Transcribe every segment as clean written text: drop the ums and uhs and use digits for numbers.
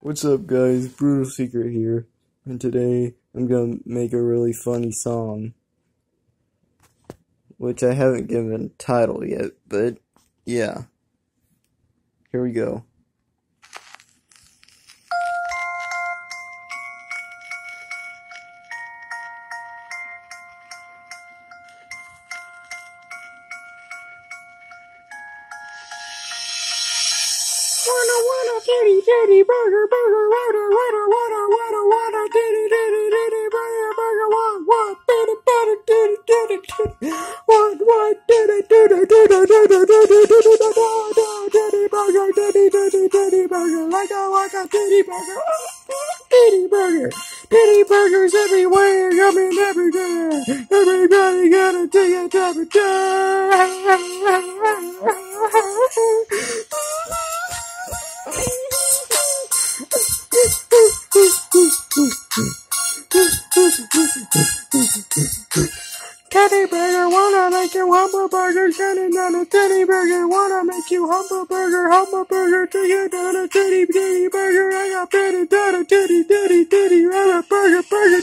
What's up guys, Brutal Secret here, and today I'm gonna make a really funny song, which I haven't given a title yet, but yeah, here we go. Wanna titty burger wanna titty burger want titty want titty burger like I want a titty burger. Titty burgers everywhere, coming everywhere. Everybody gotta take a temperature. Teddy burger, wanna make you humble burger, turning down a teddy burger, wanna make you humble burger, take it down a teddy burger, I got teddy, I got burger,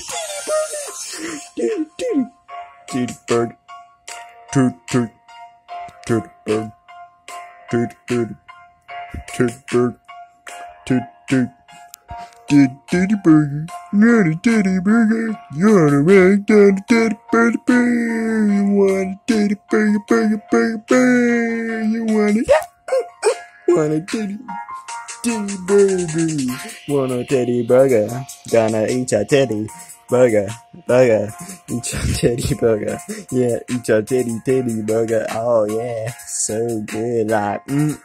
teddy burger, teddy burger, teddy burger, not a teddy burger. You wanna make that a teddy burger, you want a teddy burger, you want a teddy burger, want a teddy burger, gonna eat a teddy burger, eat a teddy burger, yeah, eat a teddy burger, oh yeah, so good, like,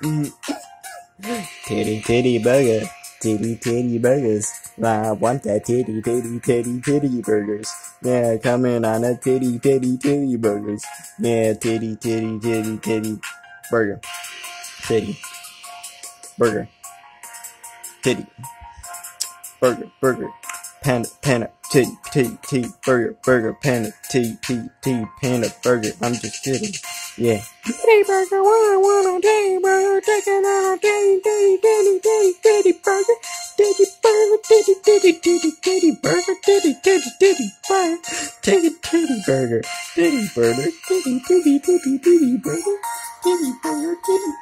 teddy burger. Titty burgers. I want that titty burgers. Yeah, coming on a titty burgers. Yeah, titty burger. Titty burger. Titty burger. Panda titty burger panda titty panda burger. I'm just kidding. Yeah. Titty burger, wanna titty burger, taking on a titty burger, titty burger, titty burger, titty burger, take a titty burger, titty burger, titty burger, titty burger,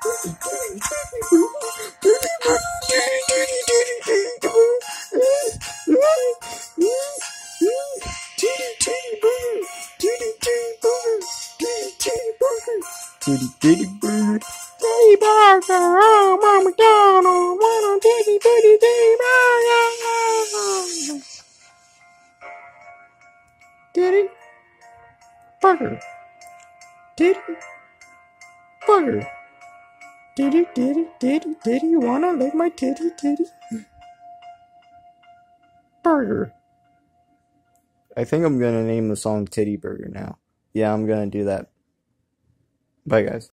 titty burger, oh, Mama McDonald, want a titty burger. Titty burger, titty burger, titty, wanna lick my titty burger. I think I'm gonna name the song Titty Burger now. Yeah, I'm gonna do that. Bye guys.